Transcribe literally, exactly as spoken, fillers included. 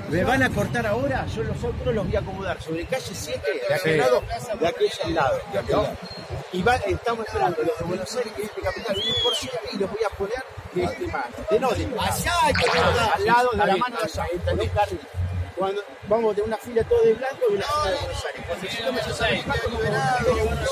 Me van a cortar ahora, yo los otros los voy a acomodar sobre calle siete, de aquel Sí. lado, de aquel lado. ¿no? Y va, estamos esperando los de Buenos Aires, que este capital viene por siete y los voy a poner de este mano. De no, de allá, al lado de la mano de allá, ¿entendés, Carly? Cuando vamos de una fila todo de blanco y una fila de Buenos Aires. Cuando yo me